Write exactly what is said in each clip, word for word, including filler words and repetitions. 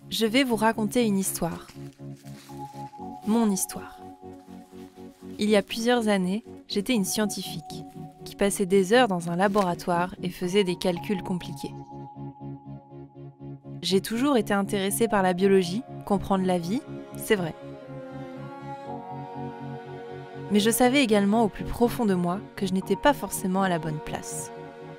Je vais vous raconter une histoire. Mon histoire. Il y a plusieurs années, j'étais une scientifique qui passait des heures dans un laboratoire et faisait des calculs compliqués. J'ai toujours été intéressée par la biologie, comprendre la vie, c'est vrai. Mais je savais également au plus profond de moi que je n'étais pas forcément à la bonne place.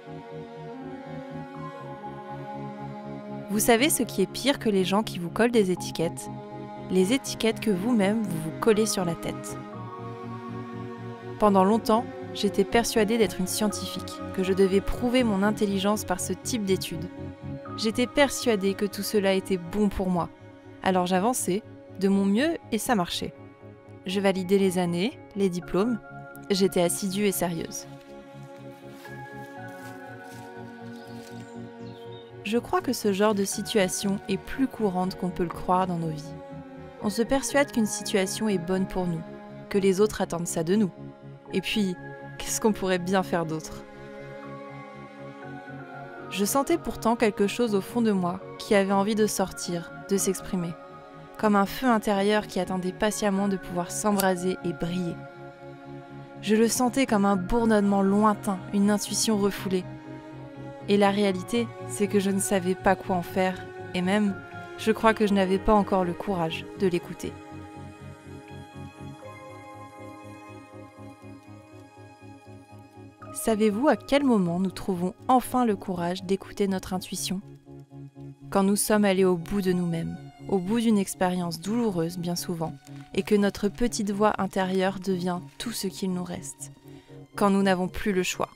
Vous savez ce qui est pire que les gens qui vous collent des étiquettes? Les étiquettes que vous-même vous vous collez sur la tête. Pendant longtemps, j'étais persuadée d'être une scientifique, que je devais prouver mon intelligence par ce type d'études. J'étais persuadée que tout cela était bon pour moi. Alors j'avançais, de mon mieux, et ça marchait. Je validais les années, les diplômes, j'étais assidue et sérieuse. Je crois que ce genre de situation est plus courante qu'on peut le croire dans nos vies. On se persuade qu'une situation est bonne pour nous, que les autres attendent ça de nous. Et puis, qu'est-ce qu'on pourrait bien faire d'autre? Je sentais pourtant quelque chose au fond de moi qui avait envie de sortir, de s'exprimer, comme un feu intérieur qui attendait patiemment de pouvoir s'embraser et briller. Je le sentais comme un bourdonnement lointain, une intuition refoulée. Et la réalité, c'est que je ne savais pas quoi en faire, et même, je crois que je n'avais pas encore le courage de l'écouter. Savez-vous à quel moment nous trouvons enfin le courage d'écouter notre intuition? Quand nous sommes allés au bout de nous-mêmes, au bout d'une expérience douloureuse bien souvent, et que notre petite voix intérieure devient tout ce qu'il nous reste. Quand nous n'avons plus le choix.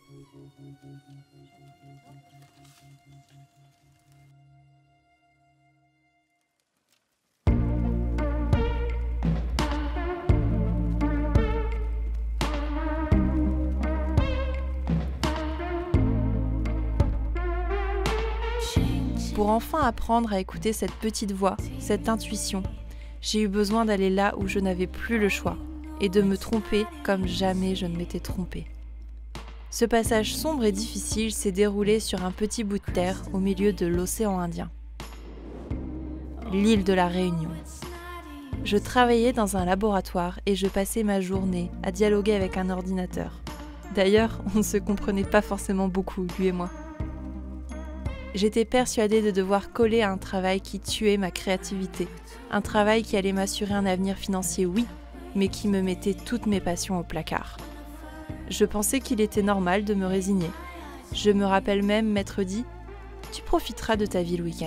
Pour enfin apprendre à écouter cette petite voix, cette intuition, j'ai eu besoin d'aller là où je n'avais plus le choix et de me tromper comme jamais je ne m'étais trompée. Ce passage sombre et difficile s'est déroulé sur un petit bout de terre au milieu de l'océan Indien. L'île de la Réunion. Je travaillais dans un laboratoire et je passais ma journée à dialoguer avec un ordinateur. D'ailleurs, on ne se comprenait pas forcément beaucoup, lui et moi. J'étais persuadée de devoir coller à un travail qui tuait ma créativité, un travail qui allait m'assurer un avenir financier, oui, mais qui me mettait toutes mes passions au placard. Je pensais qu'il était normal de me résigner. Je me rappelle même m'être dit « Tu profiteras de ta vie le week-end ».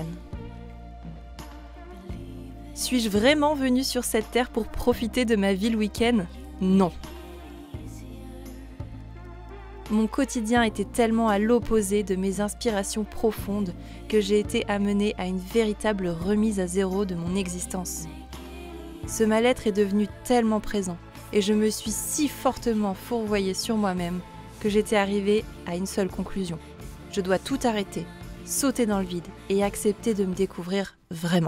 Suis-je vraiment venue sur cette terre pour profiter de ma vie le week-end? Non. Mon quotidien était tellement à l'opposé de mes inspirations profondes que j'ai été amenée à une véritable remise à zéro de mon existence. Ce mal-être est devenu tellement présent et je me suis si fortement fourvoyée sur moi-même que j'étais arrivée à une seule conclusion. Je dois tout arrêter, sauter dans le vide et accepter de me découvrir vraiment.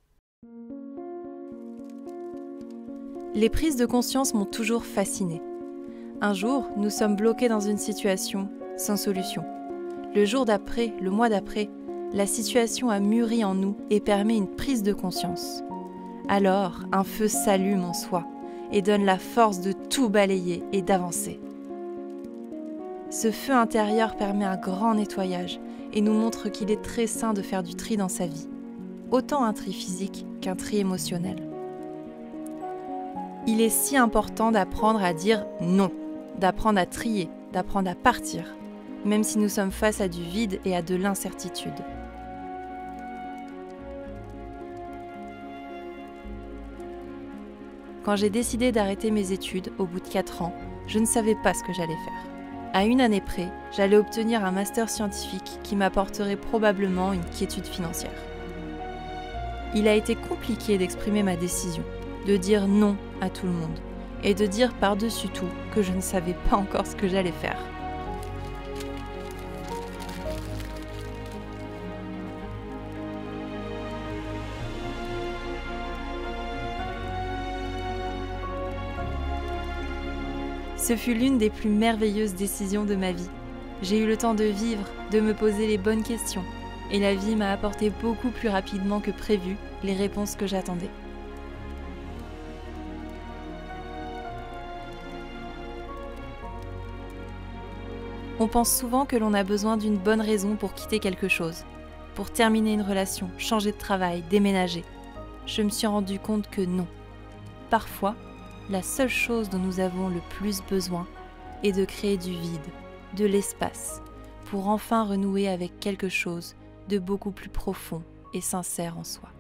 Les prises de conscience m'ont toujours fascinée. Un jour, nous sommes bloqués dans une situation sans solution. Le jour d'après, le mois d'après, la situation a mûri en nous et permet une prise de conscience. Alors, un feu s'allume en soi et donne la force de tout balayer et d'avancer. Ce feu intérieur permet un grand nettoyage et nous montre qu'il est très sain de faire du tri dans sa vie, autant un tri physique qu'un tri émotionnel. Il est si important d'apprendre à dire non, d'apprendre à trier, d'apprendre à partir, même si nous sommes face à du vide et à de l'incertitude. Quand j'ai décidé d'arrêter mes études au bout de quatre ans, je ne savais pas ce que j'allais faire. À une année près, j'allais obtenir un master scientifique qui m'apporterait probablement une quiétude financière. Il a été compliqué d'exprimer ma décision, de dire non à tout le monde et de dire par-dessus tout que je ne savais pas encore ce que j'allais faire. Ce fut l'une des plus merveilleuses décisions de ma vie. J'ai eu le temps de vivre, de me poser les bonnes questions, Et la vie m'a apporté beaucoup plus rapidement que prévu les réponses que j'attendais. On pense souvent que l'on a besoin d'une bonne raison pour quitter quelque chose, pour terminer une relation, changer de travail, déménager. Je me suis rendu compte que non. Parfois, la seule chose dont nous avons le plus besoin est de créer du vide, de l'espace, pour enfin renouer avec quelque chose de beaucoup plus profond et sincère en soi.